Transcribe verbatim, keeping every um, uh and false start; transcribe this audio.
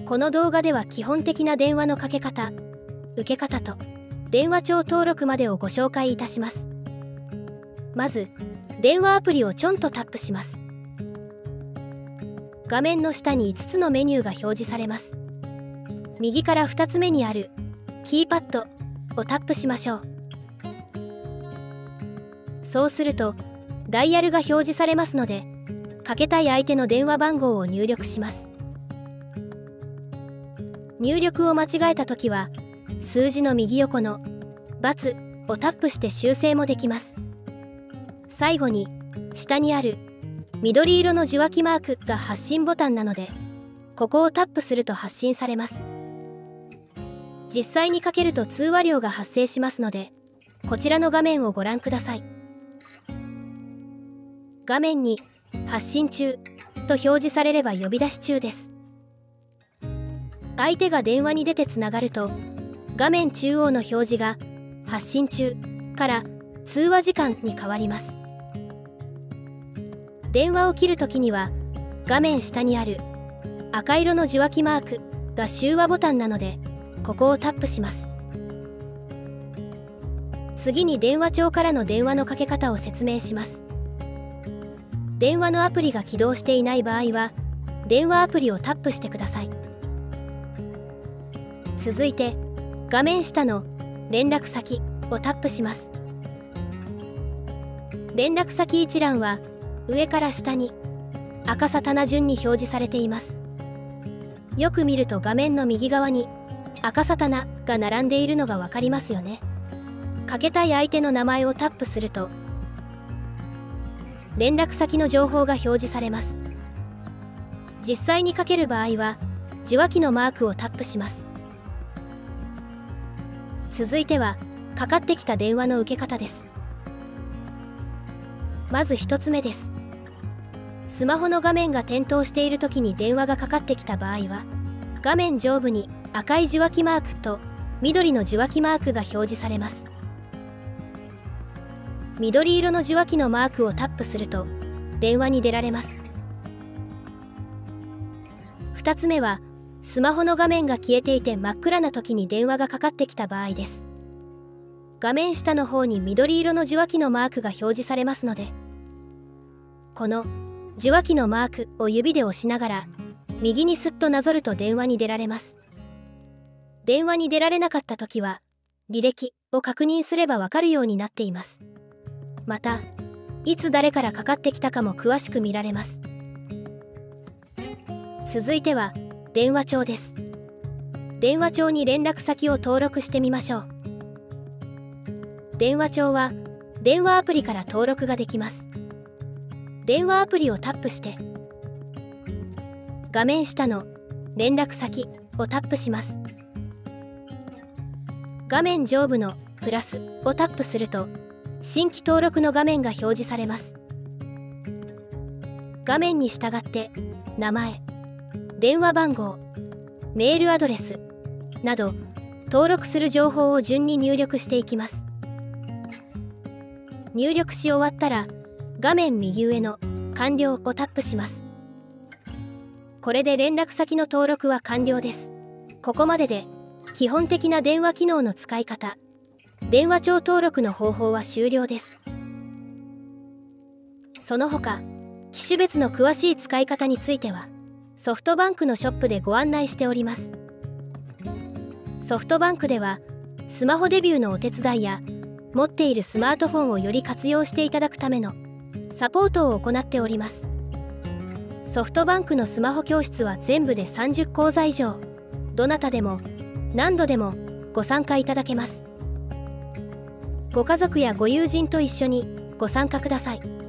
この動画では基本的な電話のかけ方、受け方と電話帳登録までをご紹介いたします。まず、電話アプリをちょんとタップします。画面の下にいつつのメニューが表示されます。右からふたつめにあるキーパッドをタップしましょう。そうするとダイヤルが表示されますので、かけたい相手の電話番号を入力します。入力を間違えたときは、数字の右横の×をタップして修正もできます。最後に下にある緑色の受話器マークが発信ボタンなので、ここをタップすると発信されます。実際にかけると通話料が発生しますので、こちらの画面をご覧ください。画面に発信中と表示されれば呼び出し中です。相手が電話に出てつながると、画面中央の表示が発信中から通話時間に変わります。電話を切るときには、画面下にある赤色の受話器マークが終話ボタンなので、ここをタップします。次に電話帳からの電話のかけ方を説明します。電話のアプリが起動していない場合は、電話アプリをタップしてください。続いて、画面下の連絡先をタップします。連絡先一覧は上から下に赤さ棚順に表示されています。よく見ると画面の右側に赤さ棚が並んでいるのがわかりますよね。かけたい相手の名前をタップすると、連絡先の情報が表示されます。実際にかける場合は、受話器のマークをタップします。続いては、かかってきた電話の受け方です。まずひとつめです。スマホの画面が点灯しているときに電話がかかってきた場合は、画面上部に赤い受話器マークと緑の受話器マークが表示されます。緑色の受話器のマークをタップすると電話に出られます。ふたつめは、スマホの画面が消えていて真っ暗な時に電話がかかってきた場合です。画面下の方に緑色の受話器のマークが表示されますので、この受話器のマークを指で押しながら右にすっとなぞると電話に出られます。電話に出られなかった時は履歴を確認すればわかるようになっています。また、いつ誰からかかってきたかも詳しく見られます。続いては電話帳です。電話帳に連絡先を登録してみましょう。電話帳は電話アプリから登録ができます。電話アプリをタップして、画面下の連絡先をタップします。画面上部のプラスをタップすると、新規登録の画面が表示されます。画面に従って名前、電話番号、メールアドレスなど登録する情報を順に入力していきます。入力し終わったら、画面右上の完了をタップします。これで連絡先の登録は完了です。ここまでで基本的な電話機能の使い方、電話帳登録の方法は終了です。その他、機種別の詳しい使い方については、ソフトバンクのショップでご案内しております。ソフトバンクでは、スマホデビューのお手伝いや、持っているスマートフォンをより活用していただくためのサポートを行っております。ソフトバンクのスマホ教室は全部でさんじゅっこうざ以上、どなたでも何度でもご参加いただけます。ご家族やご友人と一緒にご参加ください。